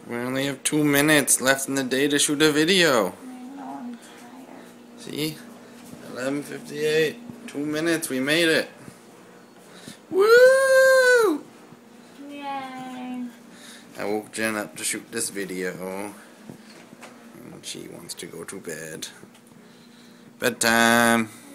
We only have 2 minutes left in the day to shoot a video. I know, I'm tired. See? 11:58. 2 minutes, we made it. Woo! Yay. I woke Jen up to shoot this video. And she wants to go to bed. Bedtime.